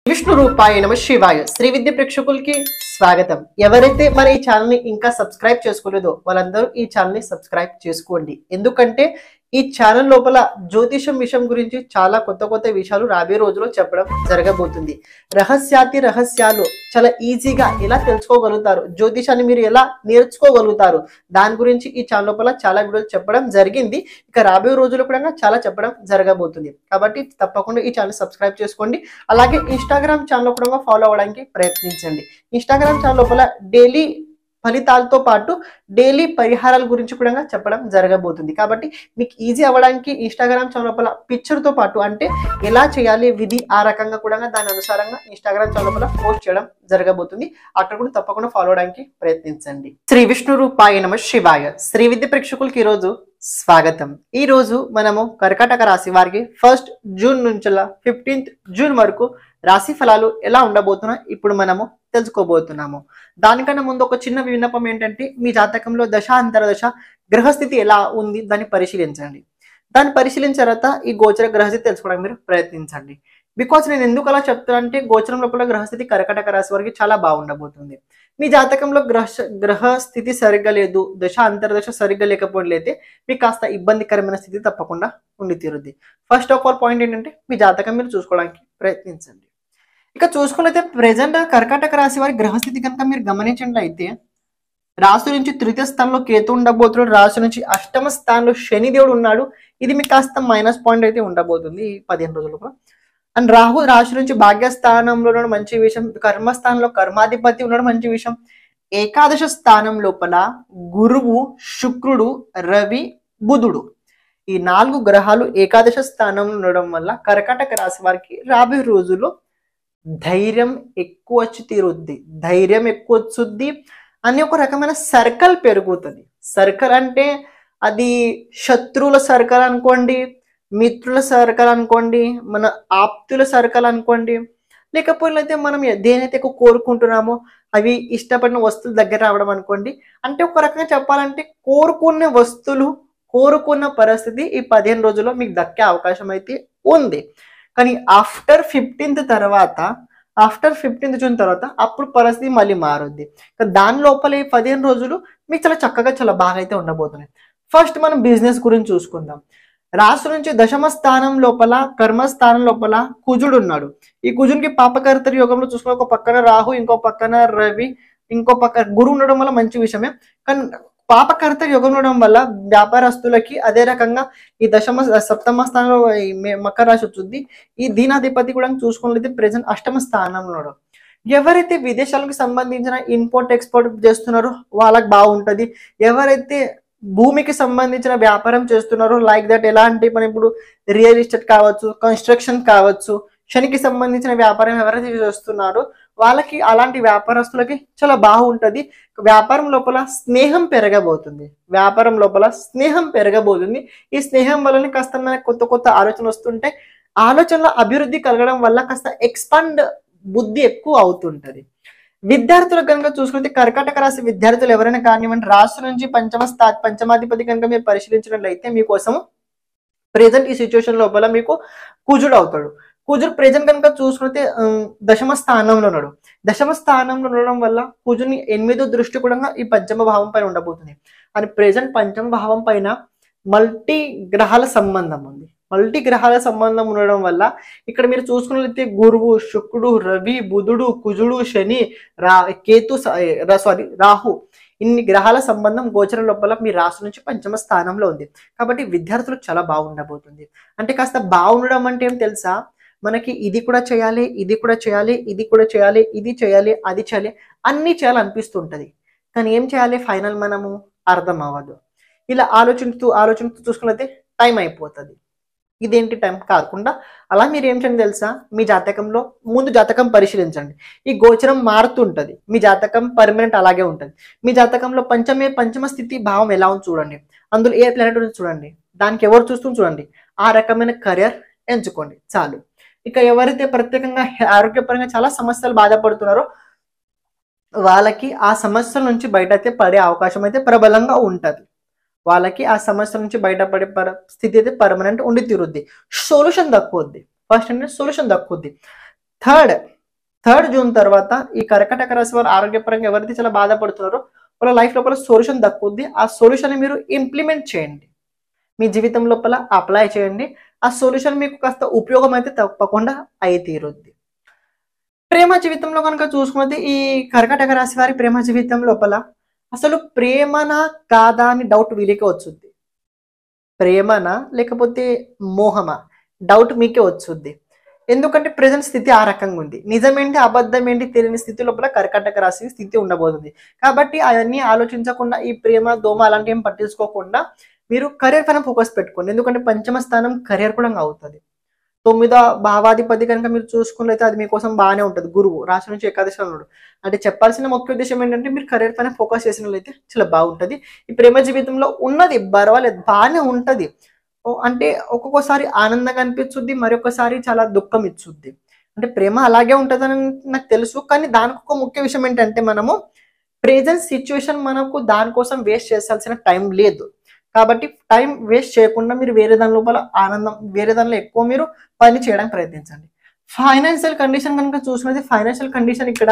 విష్ణు రూపాయ నమ శివాయ శ్రీ విద్య ప్రేక్షకులకి స్వాగతం. ఎవరైతే మన ఈ ఛానల్ ని ఇంకా సబ్స్క్రైబ్ చేసుకోలేదో వాళ్ళందరూ ఈ ఛానల్ ని సబ్స్క్రైబ్ చేసుకోండి. ఎందుకంటే ఈ ఛానల్ లోపల జ్యోతిషం విషయం గురించి చాలా కొత్త విషయాలు రాబోయే రోజుల్లో చెప్పడం జరగబోతుంది. రహస్యాలు చాలా ఈజీగా ఎలా తెలుసుకోగలుగుతారు, జ్యోతిషాన్ని మీరు ఎలా నేర్చుకోగలుగుతారు, దాని గురించి ఈ ఛానల్ లోపల చాలా వీడియోలు చెప్పడం జరిగింది. ఇక రాబోయే రోజుల్లో కూడా చాలా చెప్పడం జరగబోతుంది. కాబట్టి తప్పకుండా ఈ ఛానల్ సబ్స్క్రైబ్ చేసుకోండి. అలాగే ఇన్స్టాగ్రామ్ ఛానల్ కూడా ఫాలో అవ్వడానికి ప్రయత్నించండి. ఇన్స్టాగ్రామ్ ఛానల్ లోపల డైలీ ఫలితాలతో పాటు డైలీ పరిహారాల గురించి కూడా చెప్పడం జరగబోతుంది. కాబట్టి మీకు ఈజీ అవ్వడానికి ఇన్స్టాగ్రామ్ ఛానల్ లోపల పిక్చర్తో పాటు అంటే ఎలా చేయాలి విధి ఆ రకంగా కూడా దాని అనుసారంగా ఇన్స్టాగ్రామ్ ఛానల్ లోపల పోస్ట్ చేయడం జరగబోతుంది. అక్కడ కూడా తప్పకుండా ఫాలో అవడానికి ప్రయత్నించండి. శ్రీ విష్ణు రూపాయ నమ శివాయ శ్రీ విద్య ప్రేక్షకులకి ఈరోజు స్వాగతం. ఈ రోజు మనము కర్కాటక రాశి వారికి 1 జూన్ నుంచి 15 జూన్ వరకు రాశి ఫలాలు ఎలా ఉండబోతున్నాయి ఇప్పుడు మనము తెలుసుకోబోతున్నాము. దానికన్నా ముందు ఒక చిన్న విన్నపం ఏంటంటే మీ జాతకంలో దశ అంతర్దశ గ్రహస్థితి ఎలా ఉంది దాన్ని పరిశీలించండి. దాన్ని పరిశీలించిన తర్వాత ఈ గోచర గ్రహస్థితి తెలుసుకోవడానికి మీరు ప్రయత్నించండి. బికాజ్ నేను ఎందుకు అలా చెప్తాను అంటే గోచరం లోపల గ్రహస్థితి కర్కాటక రాశి వారికి చాలా బాగుండబోతుంది. మీ జాతకంలో గ్రహస్థితి సరిగ్గా లేదు, దశ అంతర్దశ సరిగ్గా లేకపోతే మీకు కాస్త ఇబ్బందికరమైన స్థితి తప్పకుండా ఉండి తీరుద్ది. ఫస్ట్ ఆఫ్ ఆల్ పాయింట్ ఏంటంటే మీ జాతకం మీరు చూసుకోవడానికి ప్రయత్నించండి. ఇక చూసుకున్నైతే ప్రెజెంట్ కర్కాటక రాశి వారి గ్రహస్థితి కనుక మీరు గమనించినట్లయితే రాశి నుంచి 3వ స్థానంలో కేతు ఉండబోతున్నాడు, రాశి నుంచి 8వ స్థానంలో శనిదేవుడు ఉన్నాడు. ఇది మీకు కాస్త మైనస్ పాయింట్ అయితే ఉండబోతుంది ఈ 15 రోజులకు. అండ్ రాహు రాశి నుంచి భాగ్యస్థానంలో ఉండడం మంచి విషయం, కర్మస్థానంలో కర్మాధిపతి ఉండడం మంచి విషయం. ఏకాదశ స్థానం లోపల గురువు, శుక్రుడు, రవి, బుధుడు ఈ 4 గ్రహాలు ఏకాదశ స్థానంలో ఉండడం వల్ల కర్కాటక రాశి వారికి రాబోయే రోజుల్లో ధైర్యం ఎక్కువ వచ్చి తీరుద్ది, ధైర్యం ఎక్కువ వచ్చుద్ది అని ఒక రకమైన సర్కిల్ పెరుగుతుంది. సర్కిల్ అంటే అది శత్రువుల సర్కిల్ అనుకోండి, మిత్రుల సర్కిల్ అనుకోండి, మన ఆప్తుల సర్కిల్ అనుకోండి, లేకపోతే మనం దేనైతే ఎక్కువ కోరుకుంటున్నామో అవి ఇష్టపడిన వస్తువుల దగ్గర రావడం అనుకోండి. అంటే ఒక రకంగా చెప్పాలంటే కోరుకున్న వస్తువులు, కోరుకున్న పరిస్థితి ఈ 15 రోజుల్లో మీకు దక్కే అవకాశం అయితే ఉంది. కానీ ఆఫ్టర్ 15 జూన్ తర్వాత అప్పుడు పరిస్థితి మళ్ళీ మారుద్ది. దాని లోపల ఈ 15 రోజులు మీకు చాలా చక్కగా చాలా బాగా అయితే ఉండబోతున్నాయి. ఫస్ట్ మనం బిజినెస్ గురించి చూసుకుందాం. రాశి నుంచి 10వ స్థానం లోపల కర్మస్థానం లోపల కుజుడు ఉన్నాడు. ఈ కుజునికి పాపకర్తరి యోగంలో చూసుకున్న ఒక పక్కన రాహు, ఇంకో పక్కన రవి, ఇంకో పక్కన గురువు ఉండడం వల్ల మంచి విషయమే. కానీ పాపకర్త యోగం ఉండడం వల్ల వ్యాపారస్తులకి అదే రకంగా ఈ 7వ స్థానంలో మకర రాశి వచ్చింది. ఈ దీనాధిపతి కూడా చూసుకున్నట్లయితే ప్రెజెంట్ 8వ స్థానంలో. ఎవరైతే విదేశాలకు సంబంధించిన ఇంపోర్ట్ ఎక్స్పోర్ట్ చేస్తున్నారో వాళ్ళకి బాగుంటుంది. ఎవరైతే భూమికి సంబంధించిన వ్యాపారం చేస్తున్నారో లైక్ దట్ ఎలాంటి మనం ఇప్పుడు రియల్ ఎస్టేట్ కావచ్చు, కన్స్ట్రక్షన్ కావచ్చు, శనికి సంబంధించిన వ్యాపారం ఎవరైతే చేస్తున్నారో వాళ్ళకి అలాంటి వ్యాపారస్తులకి చాలా బాగుంటుంది. వ్యాపారం లోపల స్నేహం పెరగబోతుంది. ఈ స్నేహం వల్ల కాస్త మనకు కొత్త ఆలోచనలు వస్తుంటే ఆలోచనల అభివృద్ధి కలగడం వల్ల కాస్త ఎక్స్పాండ్ బుద్ధి ఎక్కువ అవుతుంటది. విద్యార్థులకు కనుక చూసుకుంటే కర్కాటక రాశి విద్యార్థులు ఎవరైనా కానివ్వండి రాశి నుంచి పంచమాధిపతి కనుక మీరు పరిశీలించినట్లయితే మీకోసం ప్రెజెంట్ ఈ సిచ్యువేషన్ లోపల మీకు కుజుడు అవుతాడు. కుజుడు ప్రెజెంట్ కనుక చూసుకుంటే 10వ స్థానంలో ఉన్నాడు. 10వ స్థానంలో ఉండడం వల్ల కుజుని 8వ దృష్టి కూడా ఈ 5వ భావం పైన ఉండబోతుంది. అని ప్రెజెంట్ 5వ భావం పైన మల్టీ గ్రహాల సంబంధం ఉంది. మల్టీ గ్రహాల సంబంధం ఉండడం వల్ల ఇక్కడ మీరు చూసుకున్నట్లయితే గురువు, శుక్రుడు, రవి, బుధుడు, కుజుడు, శని, రాహు ఇన్ని గ్రహాల సంబంధం గోచరం లోపల మీ రాశి నుంచి 5వ స్థానంలో ఉంది. కాబట్టి విద్యార్థులకు చాలా బాగుండబోతుంది. అంటే కాస్త బాగుండడం అంటే ఏం తెలుసా, మనకి ఇది కూడా చేయాలి, ఇది కూడా చేయాలి, ఇది కూడా చేయాలి, ఇది చేయాలి, అది చేయాలి, అన్నీ చేయాలనిపిస్తుంటది. కానీ ఏం చేయాలి ఫైనల్ మనము అర్థం అవ్వదు. ఇలా ఆలోచిస్తూ చూసుకున్నట్లయితే టైం అయిపోతుంది. ఇదేంటి టైం కాకుండా అలా మీరు ఏం చేయండి తెలుసా, మీ జాతకంలో ముందు జాతకం పరిశీలించండి. ఈ గోచరం మారుతుంటది, మీ జాతకం పర్మనెంట్ అలాగే ఉంటుంది. మీ జాతకంలో పంచమ స్థితి భావం ఎలా ఉంది చూడండి, అందులో ఏ ప్లానెట్ ఉంది చూడండి, దానికి ఎవరు చూస్తూ చూడండి, ఆ రకమైన కెరియర్ ఎంచుకోండి చాలు. ఇక ఎవరైతే ప్రత్యేకంగా ఆరోగ్యపరంగా చాలా సమస్యలు బాధపడుతున్నారో వాళ్ళకి ఆ సమస్యల నుంచి బయట అయితే పడే అవకాశం అయితే ప్రబలంగా ఉంటుంది. వాళ్ళకి ఆ సమస్య నుంచి బయటపడే స్థితి అయితే పర్మనెంట్ ఉండి తీరుద్ది. సొల్యూషన్ దక్కుద్ది. ఫస్ట్ అంటే సొల్యూషన్ దక్కుద్ది. థర్డ్ 3rd జూన్ తర్వాత ఈ కర్కాటక రాశి వారు ఆరోగ్యపరంగా ఎవరైతే చాలా బాధపడుతున్నారో వాళ్ళ లైఫ్ లోపల సొల్యూషన్ దక్కుద్ది. ఆ సొల్యూషన్ మీరు ఇంప్లిమెంట్ చేయండి, మీ జీవితం లోపల అప్లై చేయండి. ఆ సొల్యూషన్ మీకు కాస్త ఉపయోగం అయితే తప్పకుండా అయి తీరుద్ది. ప్రేమ జీవితంలో కనుక చూసుకుంటే ఈ కర్కాటక రాశి వారి ప్రేమ జీవితం లోపల అసలు ప్రేమనా కాదా అని డౌట్ వీళ్ళకే వచ్చుద్ది. ప్రేమనా లేకపోతే మోహమా డౌట్ మీకే వచ్చుద్ది. ఎందుకంటే ప్రజెంట్ స్థితి ఆ రకంగా ఉంది. నిజమేంటి అబద్ధం ఏంటి తెలియని స్థితి లోపల కర్కాటక రాశి స్థితి ఉండబోతుంది. కాబట్టి అవన్నీ ఆలోచించకుండా ఈ ప్రేమ దోమ అలాంటి ఏం పట్టించుకోకుండా మీరు కెరీర్ పైన ఫోకస్ పెట్టుకోండి. ఎందుకంటే పంచమ స్థానం కెరీర్ కూడా అవుతుంది. 9వ భావాధిపతి కనుక మీరు చూసుకున్నట్లయితే అది మీకోసం బాగానే ఉంటుంది. గురువు రాశి నుంచి ఏకాదశిలో ఉన్నాడు. అంటే చెప్పాల్సిన ముఖ్య ఉద్దేశం ఏంటంటే మీరు కెరీర్ పైన ఫోకస్ చేసినట్లయితే చాలా బాగుంటుంది. ఈ ప్రేమ జీవితంలో ఉన్నది పర్వాలేదు, బాగానే ఉంటుంది. అంటే ఒక్కొక్కసారి ఆనందంగా అనిపించుద్ది, మరొకసారి చాలా దుఃఖం ఇచ్చుద్ది. అంటే ప్రేమ అలాగే ఉంటుందని నాకు తెలుసు. కానీ దానికి ఒక ముఖ్య విషయం ఏంటంటే మనము ప్రెజెంట్ సిచ్యువేషన్ మనకు దానికోసం వేస్ట్ చేయాల్సిన టైం లేదు. కాబట్టి టైం వేస్ట్ చేయకుండా మీరు వేరే దాని లోపల ఆనందం, వేరే దానిలో ఎక్కువ మీరు పని చేయడానికి ప్రయత్నించండి. ఫైనాన్షియల్ కండిషన్ కనుక చూసినది, ఫైనాన్షియల్ కండిషన్ ఇక్కడ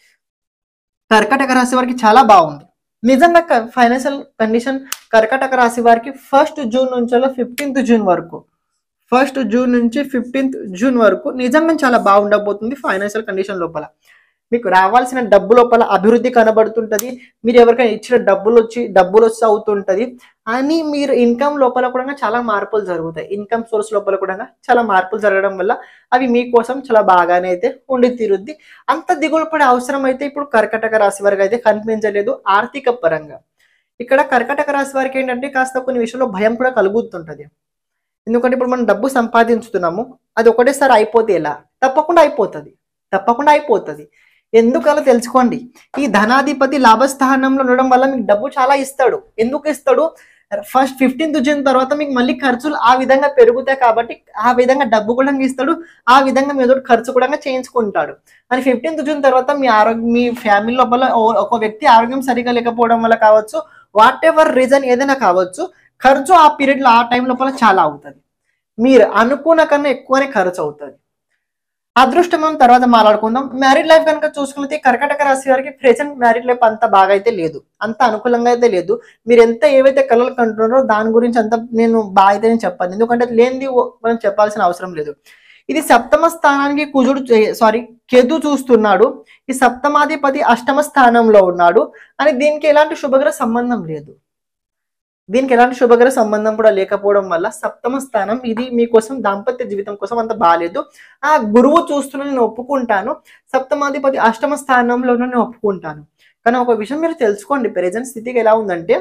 కర్కాటక రాశి వారికి చాలా బాగుంది. నిజంగా ఫైనాన్షియల్ కండిషన్ కర్కాటక రాశి వారికి 1st జూన్ నుంచి 15th జూన్ వరకు, 1st జూన్ నుంచి 15th జూన్ వరకు నిజంగా చాలా బాగుండబోతుంది. ఫైనాన్షియల్ కండిషన్ లోపల మీకు రావాల్సిన డబ్బు లోపల అభివృద్ధి కనబడుతుంటది. మీరు ఎవరికైనా ఇచ్చిన డబ్బులు వచ్చి అవుతుంటది. అని మీరు ఇన్కమ్ లోపల కూడా చాలా మార్పులు జరుగుతాయి. ఇన్కమ్ సోర్స్ లోపల కూడా చాలా మార్పులు జరగడం వల్ల అవి మీకోసం చాలా బాగానే అయితే ఉండి తీరుద్ది. అంత దిగులు పడే అవసరం అయితే ఇప్పుడు కర్కాటక రాశి వారికి అయితే కనిపించలేదు. ఆర్థిక పరంగా ఇక్కడ కర్కాటక రాశి వారికి ఏంటంటే కాస్త కొన్ని విషయంలో భయం కూడా కలుగుతుంటది. ఎందుకంటే ఇప్పుడు మనం డబ్బు సంపాదించుతున్నాము, అది ఒకటేసారి అయిపోతే ఎలా? తప్పకుండా అయిపోతుంది. ఎందుకు అలా తెలుసుకోండి. ఈ ధనాధిపతి లాభస్థానంలో ఉండడం వల్ల మీకు డబ్బు చాలా ఇస్తాడు. ఎందుకు ఇస్తాడు? 15th జూన్ తర్వాత మీకు మళ్ళీ ఖర్చులు ఆ విధంగా పెరుగుతాయి. కాబట్టి ఆ విధంగా డబ్బు కూడా ఇస్తాడు, ఆ విధంగా మీతో ఖర్చు కూడా చేయించుకుంటాడు. అని 15th జూన్ తర్వాత మీ ఫ్యామిలీ లోపల ఒక వ్యక్తి ఆరోగ్యం సరిగా లేకపోవడం వల్ల కావచ్చు, వాట్ ఎవర్ రీజన్ ఏదైనా కావచ్చు, ఖర్చు ఆ పీరియడ్లో ఆ టైం లోపల చాలా అవుతుంది. మీరు అనుకున్న కన్నా ఎక్కువనే ఖర్చు అవుతుంది. అదృష్టం మనం తర్వాత మాట్లాడుకుందాం. మ్యారీడ్ లైఫ్ కనుక చూసుకుంటే కర్కాటక రాశి వారికి ప్రెజెంట్ మ్యారీడ్ లైఫ్ అంత బాగా అయితే లేదు, అంత అనుకూలంగా అయితే లేదు. మీరు ఎంత ఏవైతే కళలు కంటున్నారో దాని గురించి అంత నేను బాగా అయితే నేను చెప్పాను. ఎందుకంటే లేనిది మనం చెప్పాల్సిన అవసరం లేదు. ఇది 7వ స్థానానికి కేతు చూస్తున్నాడు. ఈ 7వ అష్టమ స్థానంలో ఉన్నాడు. అని దీనికి ఎలాంటి శుభగ్రహ సంబంధం లేదు. దీనికి ఎలాంటి శుభగ్రహ సంబంధం కూడా లేకపోవడం వల్ల 7వ స్థానం ఇది మీకోసం దాంపత్య జీవితం కోసం అంత బాగాలేదు. ఆ గురువు చూస్తున్న నేను ఒప్పుకుంటాను, 7వ అష్టమ స్థానంలో నేను ఒప్పుకుంటాను. కానీ ఒక విషయం మీరు తెలుసుకోండి, ప్రెజెంట్ స్థితికి ఎలా ఉందంటే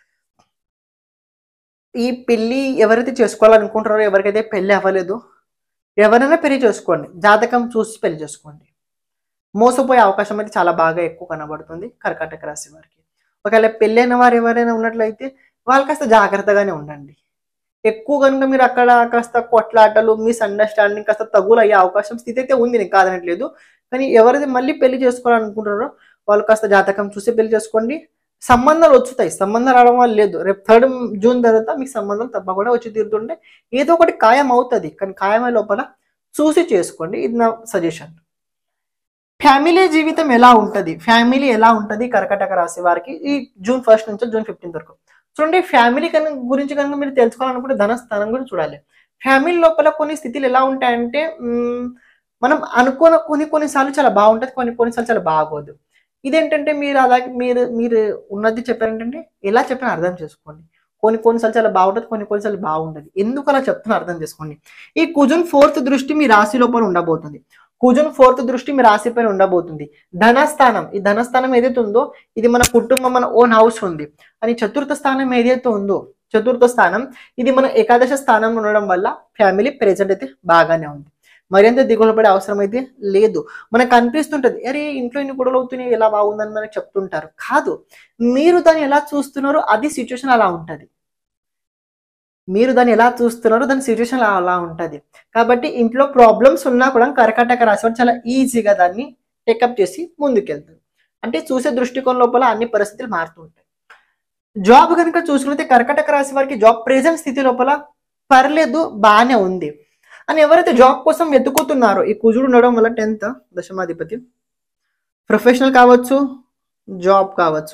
ఈ పెళ్లి ఎవరైతే చేసుకోవాలనుకుంటారో, ఎవరికైతే పెళ్లి అవ్వలేదు, ఎవరైనా పెళ్లి చేసుకోండి, జాతకం చూసి పెళ్లి చేసుకోండి. మోసపోయే అవకాశం అయితే చాలా బాగా ఎక్కువ కనబడుతుంది కర్కాటక రాశి వారికి. ఒకవేళ పెళ్ళైన వారు ఎవరైనా ఉన్నట్లయితే వాళ్ళు కాస్త జాగ్రత్తగానే ఉండండి. ఎక్కువ కనుక మీరు అక్కడ కాస్త కొట్లాటలు, మిస్అండర్స్టాండింగ్ కాస్త తగులు అయ్యే అవకాశం స్థితి అయితే ఉంది, నేను కాదనట్లేదు. కానీ ఎవరైతే మళ్ళీ పెళ్లి చేసుకోవాలనుకుంటారో వాళ్ళు కాస్త జాతకం చూసి పెళ్లి చేసుకోండి. సంబంధాలు వచ్చుతాయి, సంబంధాలు రావడం వల్ల లేదు. రేపు 3rd జూన్ తర్వాత మీకు సంబంధాలు తప్పకుండా వచ్చి తీరుతుంటే ఏదో ఒకటి ఖాయం అవుతుంది. కానీ ఖాయమే లోపల చూసి చేసుకోండి, ఇది నా సజెషన్. ఫ్యామిలీ జీవితం ఎలా ఉంటుంది కర్కాటక రాశి వారికి ఈ జూన్ 1st నుంచి జూన్ 15th వరకు చూడండి. ఫ్యామిలీ గురించి కనుక మీరు తెలుసుకోవాలనుకుంటే ధనస్థానం గురించి చూడాలి. ఫ్యామిలీ లోపల కొన్ని స్థితిలు ఎలా ఉంటాయంటే మనం అనుకున్న కొన్నిసార్లు చాలా బాగుంటుంది, కొన్నిసార్లు చాలా బాగోదు. ఇదేంటంటే మీరు అలాగే మీరు ఉన్నది చెప్పారంటే ఎలా చెప్పినా అర్థం చేసుకోండి. కొన్నిసార్లు చాలా బాగుంటుంది, కొన్నిసార్లు బాగుంటుంది. ఎందుకు అలా చెప్తున్నా అర్థం చేసుకోండి. ఈ కుజున్ 4th దృష్టి మీ రాశి లోపల ఉండబోతుంది. కుజున్ 4th దృష్టి మీ రాశి పైన ఉండబోతుంది. ధనస్థానం, ఈ ధనస్థానం ఏదైతే ఉందో ఇది మన కుటుంబం, మన ఓన్ హౌస్ ఉంది. అని 4th స్థానం ఏదైతే ఉందో, 4th స్థానం ఇది మన ఏకాదశ స్థానంలో ఉండడం వల్ల ఫ్యామిలీ ప్రెజెంట్ అయితే బాగానే ఉంది. మరింత దిగులు పడే అవసరం అయితే లేదు. మనకు అనిపిస్తుంటది, అరే ఇంట్లో ఇన్ని గొడవలు అవుతున్నాయి, ఎలా బాగుందని మనకు చెప్తుంటారు. కాదు, మీరు దాన్ని ఎలా చూస్తున్నారో అది సిచ్యువేషన్ అలా ఉంటుంది. మీరు దాన్ని ఎలా చూస్తున్నారో దాని సిచ్యువేషన్ అలా ఉంటుంది. కాబట్టి ఇంట్లో ప్రాబ్లమ్స్ ఉన్నా కూడా కర్కాటక రాశి వారు చాలా ఈజీగా దాన్ని టేకప్ చేసి ముందుకెళ్తారు. అంటే చూసే దృష్టికోణం లోపల అన్ని పరిస్థితులు మారుతుంటాయి. జాబ్ కనుక చూసుకుంటే కర్కాటక రాశి వారికి జాబ్ ప్రెజెంట్ స్థితి లోపల పర్లేదు, బాగానే ఉంది. అని ఎవరైతే జాబ్ కోసం వెతుకుతున్నారో, ఈ కుజుడు ఉండడం వల్ల 10th దశమాధిపతి, ప్రొఫెషనల్ కావచ్చు, జాబ్ కావచ్చు,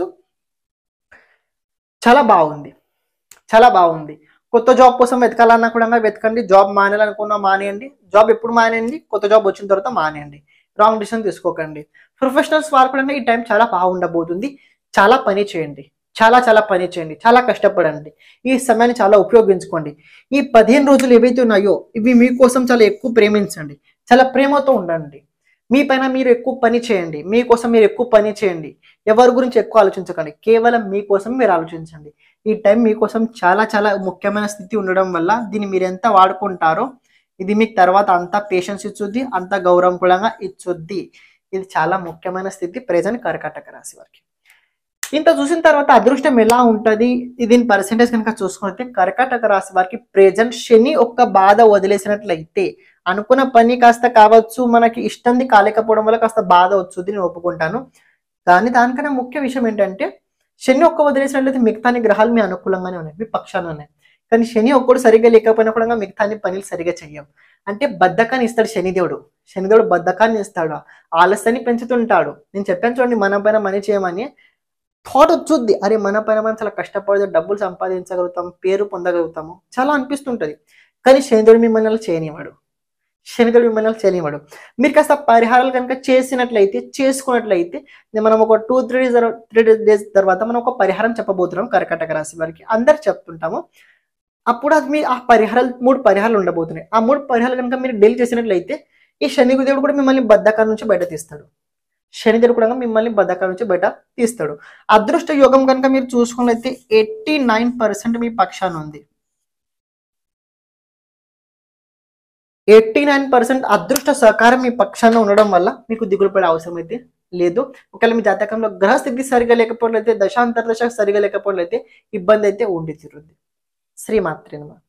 చాలా బాగుంది, చాలా బాగుంది. కొత్త జాబ్ కోసం వెతకాలన్నా కూడా వెతకండి. జాబ్ మానేయాలనుకున్నా మానేయండి. జాబ్ ఎప్పుడు మానేయండి? కొత్త జాబ్ వచ్చిన తర్వాత మానేయండి. రాంగ్ డిసిషన్ తీసుకోకండి. ప్రొఫెషనల్స్ వారు కూడా ఈ టైం చాలా బాగుండబోతుంది. చాలా పని చేయండి, చాలా పని చేయండి, చాలా కష్టపడండి. ఈ సమయాన్ని చాలా ఉపయోగించుకోండి. ఈ 15 రోజులు ఏవైతే ఉన్నాయో ఇవి మీకోసం చాలా ఎక్కువ ప్రేమించండి, చాలా ప్రేమతో ఉండండి. మీ పైన మీరు ఎక్కువ పని చేయండి, మీకోసం మీరు ఎక్కువ పని చేయండి. ఎవరి గురించి ఎక్కువ ఆలోచించకండి, కేవలం మీకోసం మీరు ఆలోచించండి. ఈ టైం మీకోసం చాలా ముఖ్యమైన స్థితి ఉండడం వల్ల దీన్ని మీరు ఎంత వాడుకుంటారో ఇది మీకు తర్వాత అంత పేషెన్స్ ఇచ్చుద్ది, అంత గౌరవం కూడా ఇచ్చుద్ది. ఇది చాలా ముఖ్యమైన స్థితి ప్రెజెంట్ కర్కాటక రాశి వారికి. ఇంత చూసిన తర్వాత అదృష్టం ఎలా ఉంటుంది, దీని పర్సెంటేజ్ కనుక చూసుకుంటే కర్కాటక రాశి వారికి ప్రెజెంట్ శని ఒక్క బాధ వదిలేసినట్లయితే అనుకున్న పని కాస్త కావచ్చు, మనకి ఇష్టంది కాలేకపోవడం వల్ల కాస్త బాధ వచ్చుద్ది, నేను ఒప్పుకుంటాను. కానీ దానికన్నా ముఖ్య విషయం ఏంటంటే శని ఒక్క వదిలేసినట్లయితే మిగతాని గ్రహాలు మీ అనుకూలంగానే ఉన్నాయి, మీ పక్షాన ఉన్నాయి. కానీ శని ఒక్కడు సరిగ్గా లేకపోయినా కూడా మిగతాని పనులు సరిగ్గా చెయ్యం. అంటే బద్ధకాన్ని ఇస్తాడు శనిదేవుడు. శనిదేవుడు బద్ధకాన్ని ఇస్తాడు, ఆలస్యాన్ని పెంచుతుంటాడు. నేను చెప్పాను చూడండి, మన పైన మనీ చేయమని థాట్ వచ్చుద్ది. అరే మన పైన మనం చాలా కష్టపడి డబ్బులు సంపాదించగలుగుతాం, పేరు పొందగలుగుతాము, చాలా అనిపిస్తుంటది. కానీ శనిదేవుడు మిమ్మల్ని అలా చేయనివాడు, శనిదేవుడు మిమ్మల్ని అలా చేయనివాడు. మీరు కాస్త పరిహారాలు కనుక చేసుకున్నట్లయితే మనం ఒక 2-3 డేస్ తర్వాత మనం ఒక పరిహారం చెప్పబోతున్నాం కర్కాటక రాశి వారికి. అందరు చెప్తుంటాము. అప్పుడు అది మీ ఆ పరిహారాలు 3 పరిహారాలు ఉండబోతున్నాయి. ఆ 3 పరిహారాలు కనుక మీరు డైలీ చేసినట్లయితే ఈ శనిదేవుడు కూడా మిమ్మల్ని బద్ధకాల నుంచి బయట తీస్తాడు. శనిదేవుడు కూడా మిమ్మల్ని బద్ధకాల నుంచి బయట తీస్తాడు. అదృష్ట యోగం కనుక మీరు చూసుకున్నట్లయితే 89% మీ పక్షాన ఉంది. 89% అదృష్ట సహకారం మీ పక్షాన ఉండడం వల్ల మీకు దిగులు పడే అవసరం అయితే లేదు. ఒకవేళ మీ జాతకంలో గ్రహస్థితి సరిగా లేకపోవట్లయితే, దశాంతర దశ సరిగా లేకపోవట్లయితే ఇబ్బంది అయితే ఉండి తీరుద్ది. శ్రీమాత్రే నమః.